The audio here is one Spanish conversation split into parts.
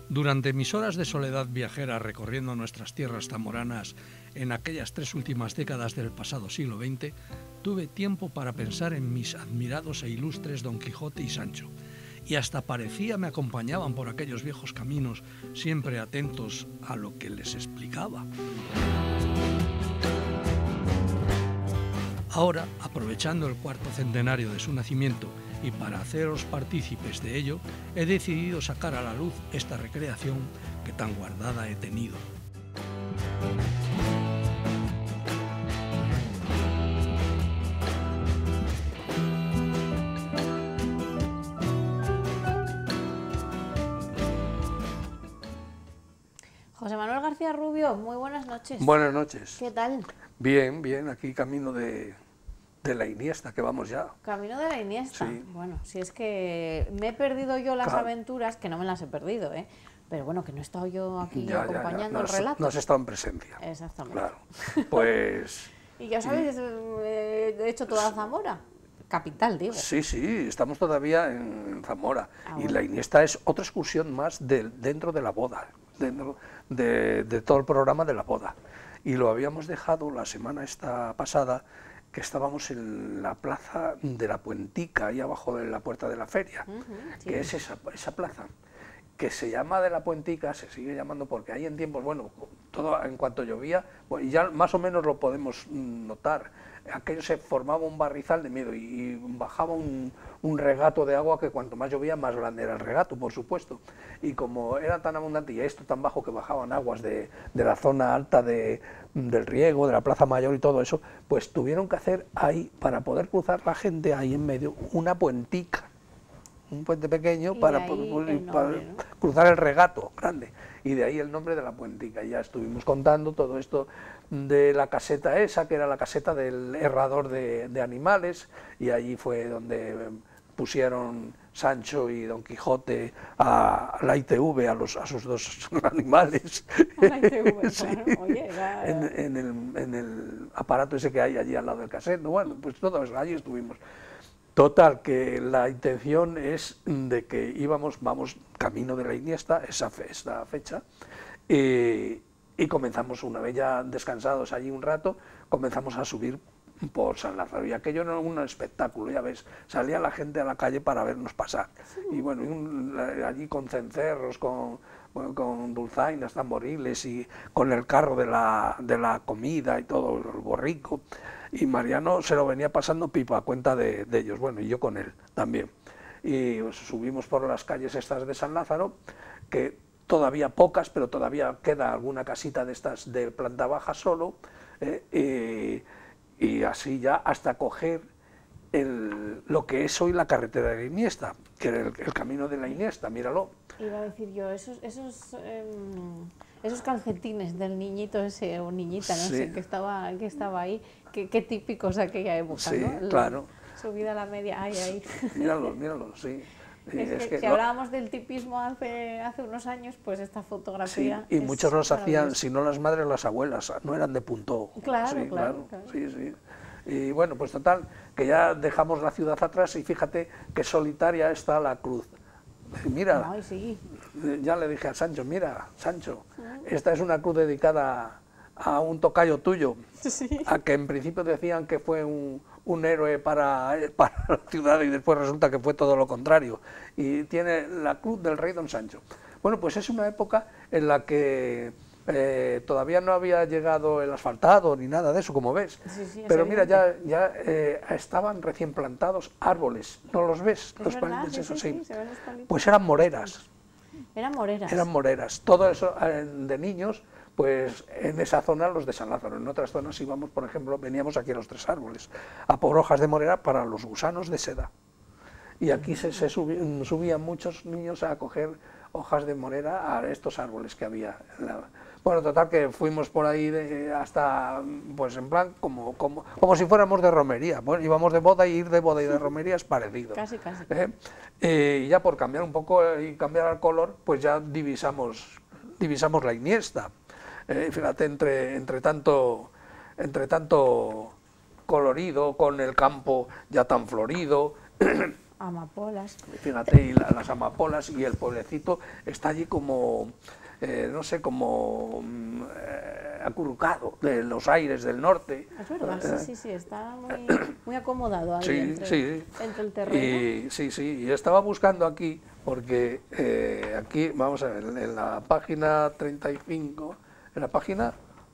Durante mis horas de soledad viajera recorriendo nuestras tierras zamoranas en aquellas 3 últimas décadas del pasado siglo XX, tuve tiempo para pensar en mis admirados e ilustres Don Quijote y Sancho, y hasta parecía me acompañaban por aquellos viejos caminos, siempre atentos a lo que les explicaba. Ahora, aprovechando el 4º centenario de su nacimiento y para haceros partícipes de ello, he decidido sacar a la luz esta recreación que tan guardada he tenido. José Manuel García Rubio, muy buenas noches. Buenas noches. ¿Qué tal? Bien, bien, aquí camino de la Iniesta, que vamos ya. Camino de la Iniesta. Sí. Bueno, si es que me he perdido yo las aventuras, que no me las he perdido, pero bueno, que no he estado yo aquí acompañando el relato. No has estado en presencia. Exactamente. Claro. Pues... ¿Y ya sabéis, he hecho toda Zamora? Capital, digo. Sí, sí, estamos todavía en Zamora. Ah, y bueno. la Iniesta es otra excursión más dentro de la boda, dentro de todo el programa de la boda. Y lo habíamos dejado la semana esta pasada, que estábamos en la plaza de la Puentica, ahí abajo de la puerta de la feria, Sí. que es esa plaza, que se llama de la Puentica, se sigue llamando porque ahí en tiempos, bueno, todo en cuanto llovía, bueno, y ya más o menos lo podemos notar, aquello se formaba un barrizal de miedo y bajaba un regato de agua que cuanto más llovía más grande era el regato, por supuesto, y como era tan abundante y esto tan bajo que bajaban aguas de la zona alta del riego, de la Plaza Mayor y todo eso, pues tuvieron que hacer ahí, para poder cruzar la gente ahí en medio, una puentica, un puente pequeño para cruzar el regato grande, y de ahí el nombre de la Puentica. Y ya estuvimos contando todo esto de la caseta esa, que era la caseta del herrador de animales, y allí fue donde pusieron Sancho y Don Quijote a la ITV, a sus dos animales. La ITV, Sí. claro. Oye, en el aparato ese que hay allí al lado del caseto. Bueno, pues todo eso, allí estuvimos. Total, que la intención es de que vamos camino de la Iniesta, esta fecha, y comenzamos, una vez ya descansados allí un rato, comenzamos a subir por San Lázaro, y aquello era un espectáculo, ya ves, salía la gente a la calle para vernos pasar, y bueno, allí con cencerros, con dulzainas, tamboriles, y con el carro de la comida y todo, el borrico, y Mariano se lo venía pasando pipa a cuenta de ellos, bueno, y yo con él también. Y pues, subimos por las calles estas de San Lázaro, que todavía pocas, pero todavía queda alguna casita de estas de planta baja solo, y así ya hasta coger lo que es hoy la carretera de la Iniesta, que era el camino de la Iniesta, míralo. iba a decir yo, esos calcetines del niñito ese, o niñita, no Sí. sé, que estaba ahí, qué típicos de aquella época, Sí, ¿no? claro. Subida a la media, ahí. Míralo, sí. Es que si hablábamos del tipismo hace unos años, pues esta fotografía... Sí, y muchos los hacían, maravillosa. si no las madres, las abuelas, no eran de punto. Claro, Sí, claro. Sí, sí. Y bueno, pues total, que ya dejamos la ciudad atrás y fíjate qué solitaria está la cruz. Mira, Ay, sí. ya le dije a Sancho, mira, Sancho, esta es una cruz dedicada a un tocayo tuyo, Sí. a que en principio decían que fue un héroe para la ciudad, y después resulta que fue todo lo contrario, y tiene la cruz del rey Don Sancho. Bueno, pues es una época en la que todavía no había llegado el asfaltado ni nada de eso, como ves, Sí, pero es mira, evidente. ya estaban recién plantados árboles, ¿no los ves? Es Los verdad, palitos sí, esos, sí, se ven los palitos. Pues eran moreras. Eran moreras. Eran moreras. Todo eso de niños, pues en esa zona los de San Lázaro. En otras zonas íbamos, por ejemplo, veníamos aquí a los Tres Árboles, a por hojas de morera para los gusanos de seda. Y aquí subían muchos niños a coger hojas de morera a estos árboles que había. Bueno, total, que fuimos por ahí hasta, pues en plan, como si fuéramos de romería. Bueno, íbamos de boda, y ir de boda y de romería es parecido. Casi. Y ya por cambiar un poco y cambiar el color, pues ya divisamos la Iniesta. Fíjate, entre tanto colorido, con el campo ya tan florido, Amapolas. Fíjate, y las amapolas, y el pueblecito está allí como, no sé, como acurrucado de los aires del norte. Es verdad, sí, está muy acomodado ahí entre el terreno. Y estaba buscando aquí, porque aquí, vamos a ver, en la página 35, en la página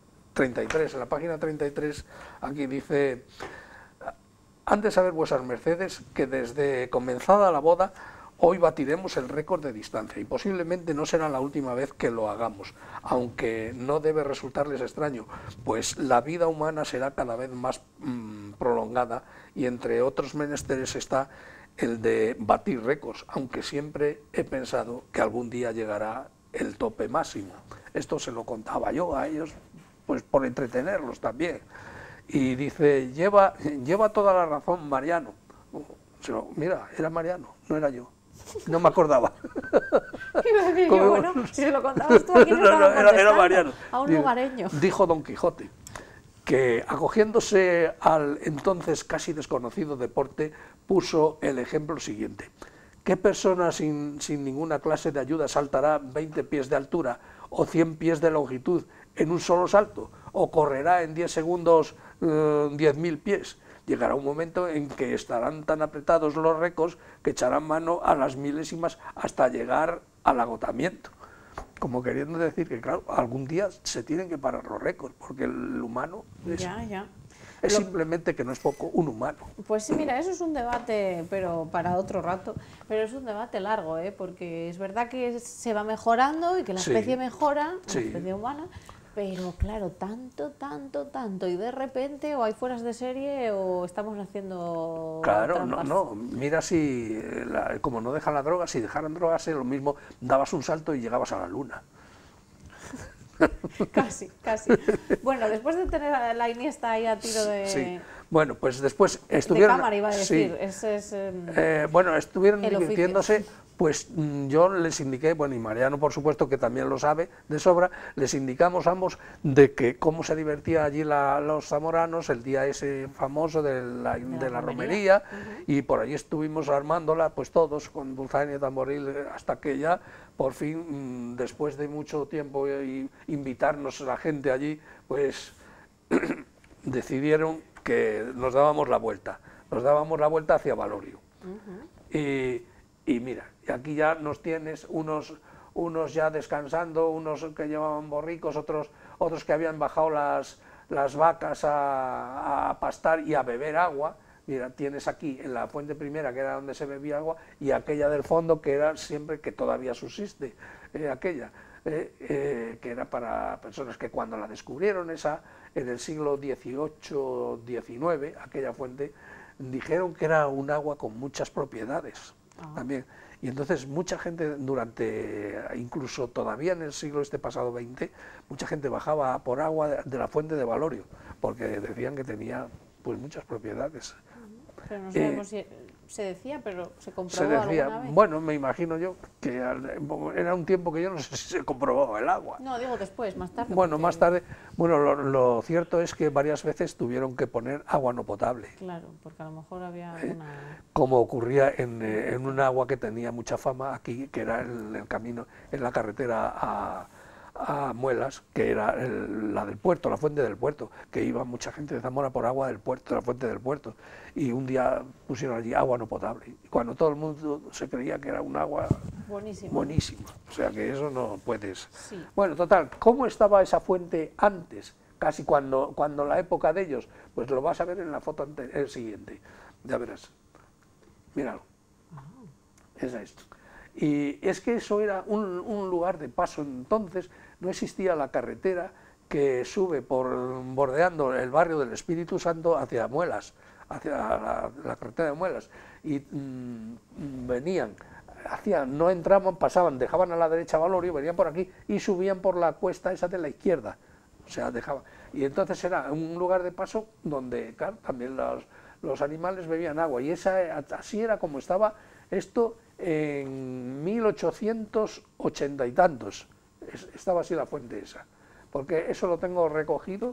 33, aquí dice: han de saber vuesas mercedes que desde comenzada la boda, hoy batiremos el récord de distancia, y posiblemente no será la última vez que lo hagamos, aunque no debe resultarles extraño, pues la vida humana será cada vez más prolongada, y entre otros menesteres está el de batir récords, aunque siempre he pensado que algún día llegará el tope máximo. Esto se lo contaba yo a ellos, pues por entretenerlos también. Y dice: lleva toda la razón Mariano. Mira, era Mariano, no era yo. No me acordaba. Bueno, si se lo contabas tú, ¿a quién era Mariano. A un lugareño. Dijo Don Quijote que, acogiéndose al entonces casi desconocido deporte, puso el ejemplo siguiente: ¿qué persona sin ninguna clase de ayuda saltará 20 pies de altura o 100 pies de longitud en un solo salto? ¿O correrá en 10 segundos 10.000 pies? Llegará un momento en que estarán tan apretados los récords que echarán mano a las milésimas hasta llegar al agotamiento. Como queriendo decir que, claro, algún día se tienen que parar los récords, porque el humano es simplemente, que no es poco, un humano. Pues sí, mira, eso es un debate, pero para otro rato, pero es un debate largo, porque es verdad que se va mejorando y que la especie mejora, la especie humana, pero claro, tanto, y de repente o hay fueras de serie o estamos haciendo trampas. No, mira, si como no dejan la droga, si dejaran drogas, lo mismo, dabas un salto y llegabas a la luna. Casi. Bueno, después de tener a la Iniesta ahí a tiro de... Sí. Bueno, pues después estuvieron... De cámara, iba a decir. Bueno, estuvieron divirtiéndose. Pues yo les indiqué, bueno, y Mariano por supuesto que también lo sabe de sobra, les indicamos ambos de que cómo se divertía allí los zamoranos el día ese famoso de la romería, y por allí estuvimos armándola pues todos con dulzaina y tamboril, hasta que ya por fin, después de mucho tiempo y invitarnos a la gente allí, pues decidieron que nos dábamos la vuelta hacia Valorio. Y mira, y aquí ya nos tienes unos ya descansando, unos que llevaban borricos, otros que habían bajado las vacas a pastar y a beber agua. Mira, tienes aquí en la fuente primera, que era donde se bebía agua, y aquella del fondo, que era siempre, que todavía subsiste, aquella, que era para personas que cuando la descubrieron en el siglo XVIII-XIX, aquella fuente, dijeron que era un agua con muchas propiedades. También. Y entonces mucha gente incluso todavía en el siglo pasado XX, mucha gente bajaba por agua de la fuente de Valorio, porque decían que tenía pues muchas propiedades. Pero no sabemos si se decía, pero se comprobó alguna vez. Bueno, me imagino yo que era un tiempo que yo no sé si se comprobó el agua. No, digo después, más tarde. Bueno, más tarde. Bueno, lo cierto es que varias veces tuvieron que poner agua no potable. Claro, porque a lo mejor había alguna... Como ocurría en un agua que tenía mucha fama aquí, que era el camino, en la carretera a Muelas, que era la del puerto, la fuente del puerto, que iba mucha gente de Zamora por agua del puerto, de la fuente del puerto, y un día pusieron allí agua no potable, y cuando todo el mundo se creía que era un agua buenísima, o sea que eso no puedes... Sí. Bueno, total, ¿cómo estaba esa fuente antes? Casi cuando la época de ellos, pues lo vas a ver en la foto siguiente, ya verás, míralo, es esto. Y es que eso era un lugar de paso. Entonces no existía la carretera que sube bordeando el barrio del Espíritu Santo hacia Muelas, hacia la carretera de Muelas, y venían, no entraban, pasaban, dejaban a la derecha Valorio, venían por aquí y subían por la cuesta esa de la izquierda, o sea, dejaban. Y entonces era un lugar de paso donde, claro, también los animales bebían agua, y así era como estaba esto en 1880 y tantos, estaba así la fuente esa, porque eso lo tengo recogido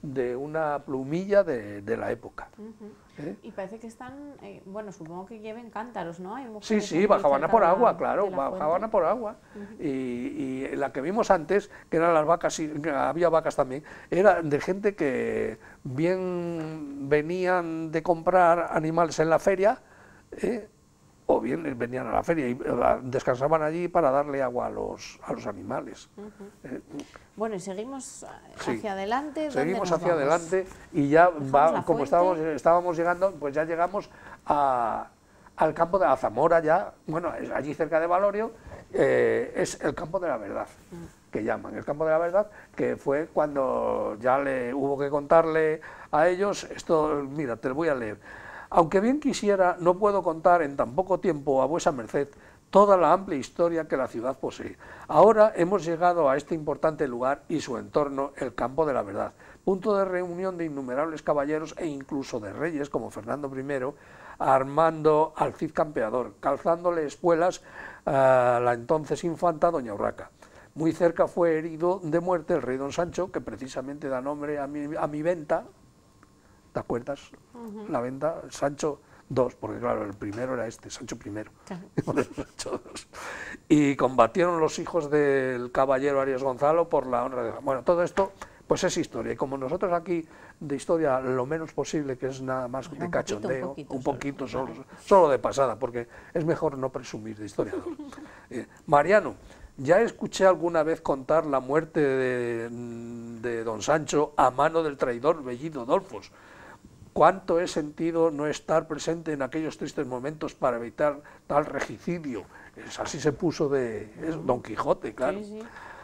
de una plumilla de la época. Y parece que están, bueno, supongo que lleven cántaros, ¿no? Hay Sí, bajaban a por agua, claro, bajaban a por agua. Y la que vimos antes, que eran las vacas, y había vacas también, era de gente que bien venían de comprar animales en la feria, o bien venían a la feria y descansaban allí para darle agua a los animales. Bueno, y seguimos hacia adelante. Seguimos hacia adelante y ya, como estábamos llegando, pues ya llegamos al campo de la Zamora, ya, bueno, allí cerca de Valorio, es el campo de la verdad, que llaman, el campo de la verdad, que fue cuando ya hubo que contarle a ellos, esto, mira, te lo voy a leer. Aunque bien quisiera, no puedo contar en tan poco tiempo a vuesa merced toda la amplia historia que la ciudad posee. Ahora hemos llegado a este importante lugar y su entorno, el campo de la verdad, punto de reunión de innumerables caballeros e incluso de reyes como Fernando I, armando al Cid Campeador, calzándole espuelas a la entonces infanta doña Urraca. Muy cerca fue herido de muerte el rey don Sancho, que precisamente da nombre a mi venta. ¿Te acuerdas? La venta, Sancho II, porque claro, el primero era Sancho I, Sancho II. Y combatieron los hijos del caballero Arias Gonzalo por la honra de... Bueno, todo esto pues es historia, y como nosotros aquí de historia lo menos posible, que es nada más de cachondeo, un poquito solo de pasada, porque es mejor no presumir de historiador. Mariano, ya escuché alguna vez contar la muerte de don Sancho a mano del traidor Bellido Dolfos. ¿Cuánto he sentido no estar presente en aquellos tristes momentos para evitar tal regicidio? Así se puso Don Quijote, claro. Sí.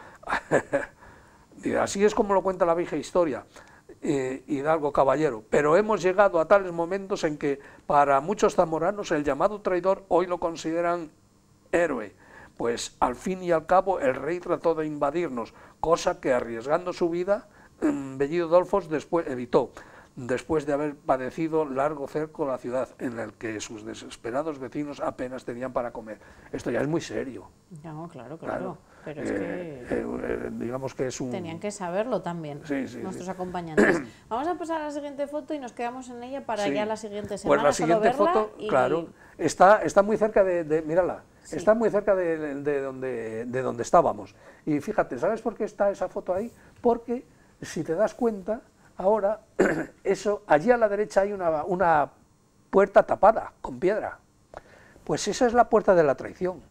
Así es como lo cuenta la vieja historia, Hidalgo Caballero. Pero hemos llegado a tales momentos en que para muchos zamoranos el llamado traidor hoy lo consideran héroe, pues al fin y al cabo el rey trató de invadirnos, cosa que arriesgando su vida, Bellido Dolfos después evitó, después de haber padecido largo cerco la ciudad, en el que sus desesperados vecinos apenas tenían para comer. Esto ya es muy serio. No, claro. Pero es que digamos que es un... Tenían que saberlo también, nuestros acompañantes. Vamos a pasar a la siguiente foto y nos quedamos en ella para ya la siguiente semana. Pues la siguiente foto, claro, está muy cerca mírala, está muy cerca de donde estábamos. Y fíjate, ¿sabes por qué está esa foto ahí? Porque, si te das cuenta, ahora, allí a la derecha hay una puerta tapada con piedra. Pues esa es la puerta de la traición.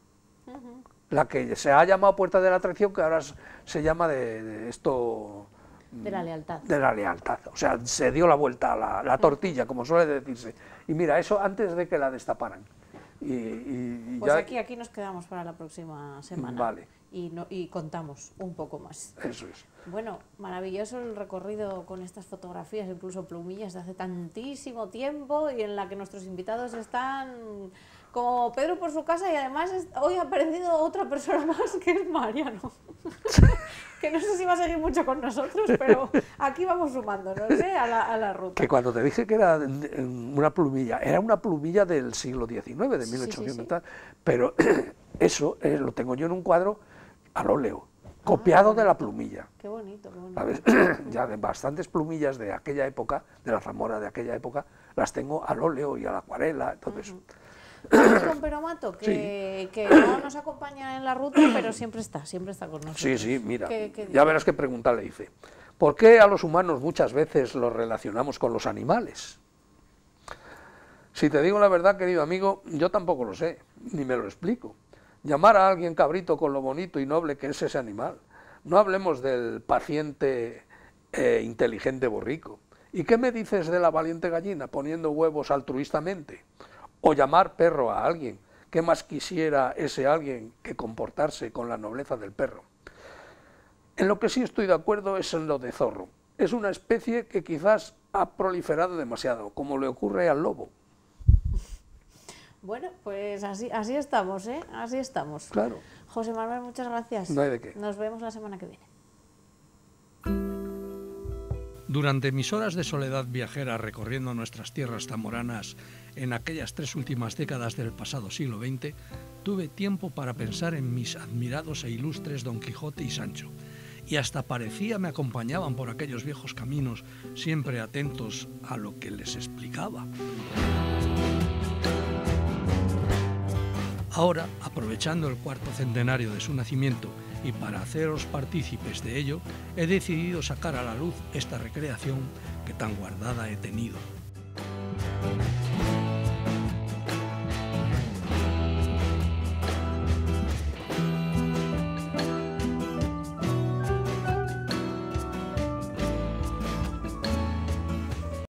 La que se ha llamado puerta de la traición, que ahora se llama de la lealtad. De la lealtad. O sea, se dio la vuelta a la tortilla, como suele decirse. Y mira, eso antes de que la destaparan. Pues ya... aquí nos quedamos para la próxima semana. Vale. Y contamos un poco más. Eso es. Bueno, maravilloso el recorrido con estas fotografías, incluso plumillas de hace tantísimo tiempo, y en la que nuestros invitados están como Pedro por su casa, y además hoy ha aparecido otra persona más, que es Mariano. Que no sé si va a seguir mucho con nosotros, pero aquí vamos sumándonos a la ruta. Que cuando te dije que era una plumilla, era una plumilla del siglo XIX, de 1800, pero eso lo tengo yo en un cuadro al óleo, copiado de la plumilla. Qué bonito, qué bonito. ¿Sabes? Ya de bastantes plumillas de aquella época, de la Zamora de aquella época, las tengo al óleo y a la acuarela, todo eso. Vamos con Peromato, que no nos acompaña en la ruta, pero siempre está con nosotros. Sí, mira, ya verás qué pregunta le hice. ¿Por qué a los humanos muchas veces los relacionamos con los animales? Si te digo la verdad, querido amigo, yo tampoco lo sé, ni me lo explico. Llamar a alguien cabrito con lo bonito y noble que es ese animal. No hablemos del paciente inteligente borrico. ¿Y qué me dices de la valiente gallina poniendo huevos altruistamente? O llamar perro a alguien. ¿Qué más quisiera ese alguien que comportarse con la nobleza del perro? En lo que sí estoy de acuerdo es en lo de zorro. Es una especie que quizás ha proliferado demasiado, como le ocurre al lobo. Bueno, pues así estamos, ¿eh? Así estamos. Claro. José Manuel, muchas gracias. No hay de qué. Nos vemos la semana que viene. Durante mis horas de soledad viajera recorriendo nuestras tierras zamoranas en aquellas 3 últimas décadas del pasado siglo XX, tuve tiempo para pensar en mis admirados e ilustres Don Quijote y Sancho, y hasta parecía me acompañaban por aquellos viejos caminos, siempre atentos a lo que les explicaba. Ahora, aprovechando el 4º centenario de su nacimiento y para haceros partícipes de ello, he decidido sacar a la luz esta recreación que tan guardada he tenido.